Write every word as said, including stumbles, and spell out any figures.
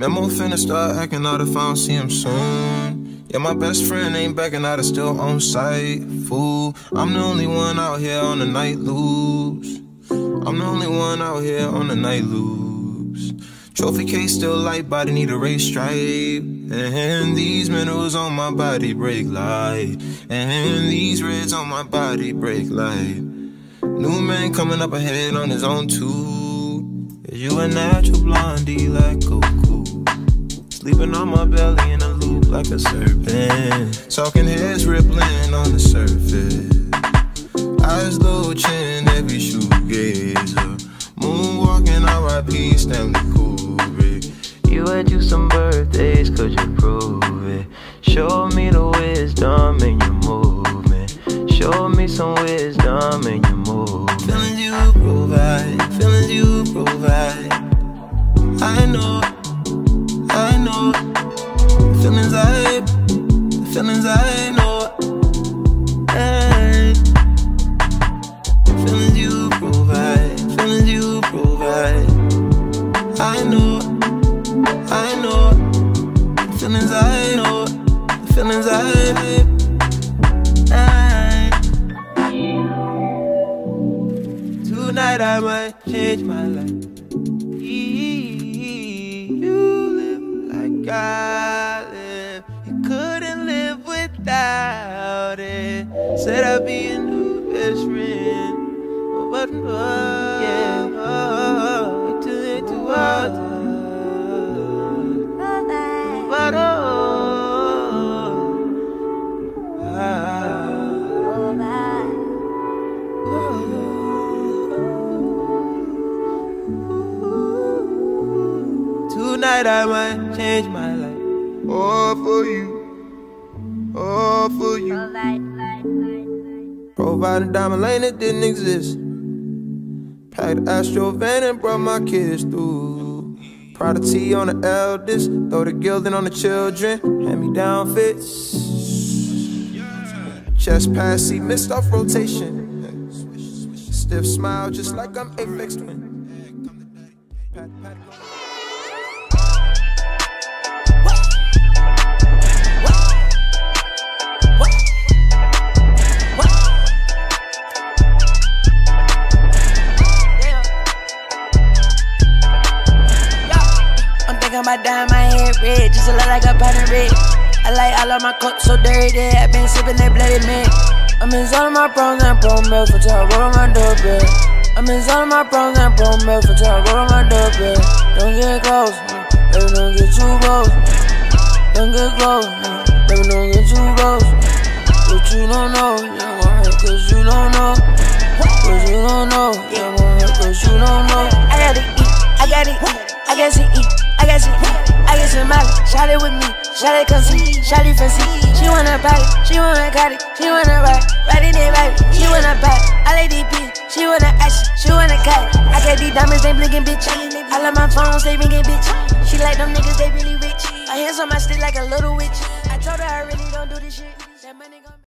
Memo finna start acting out if I don't see him soon. Yeah, my best friend ain't backing out, it's still on site. Fool, I'm the only one out here on the night loops. I'm the only one out here on the night loops. Trophy case still light, body need a race stripe. And these minerals on my body break light. And these reds on my body break light. New man coming up ahead on his own too. You a natural blondie like Goku, sleeping on my belly in a loop like a serpent. Talking heads rippling on the surface. Eyes low, chin, every shoegazer. Moonwalking, R I P, Stanley Kubrick. You had you some birthdays, could you prove it? Show me the wisdom in your movement. Show me some wisdom in your movement. Feelings you provide, feelings you provide. I know, I know. Feelings I, feelings I know. Hey. Feelings you provide, feelings you provide. I know, I know. Feelings I know, feelings I. Tonight I might change my life. You live like I live. You couldn't live without it. Said I'd be a new best friend. But oh, yeah, oh, to it to us. But oh, ah. Tonight I might change my life. All for you, all for you. Provide a diamond lane that didn't exist. Packed the Astro van and brought my kids through. Proud of T on the eldest, throw the gilding on the children. Hand me down fits. Chest pass, see missed off rotation. Stiff smile, just like I'm Aphex Twin. I dye my hair red, just to look like a pattern red. I like all of my cups so dirty, I been sipping that bloody man. I'm in all of my pros and pro milk for time, roll on my doorbell. I'm in all of my pros and pro milk for time, roll on my doorbell. Don't get close, baby, don't get too close. Don't get close, baby, don't get too close. What you don't know, you gon' hurt cause you don't know. What you don't know, you gon' hurt cause you don't know. I gotta eat, I gotta eat, I gotta eat. I got some, I got some Molly, shot it with me, shot it come see, shot it fancy. She wanna party, she wanna Carti, she wanna ride, ride it in baby, she wanna pop. I like these bitch, she wanna action, she wanna cut. I got these diamonds, they blinking bitch. I love my phones, they ringing bitch. She like them niggas, they really rich. Her hands on my stick like a little witch. I told her I really don't do this shit. That money gon'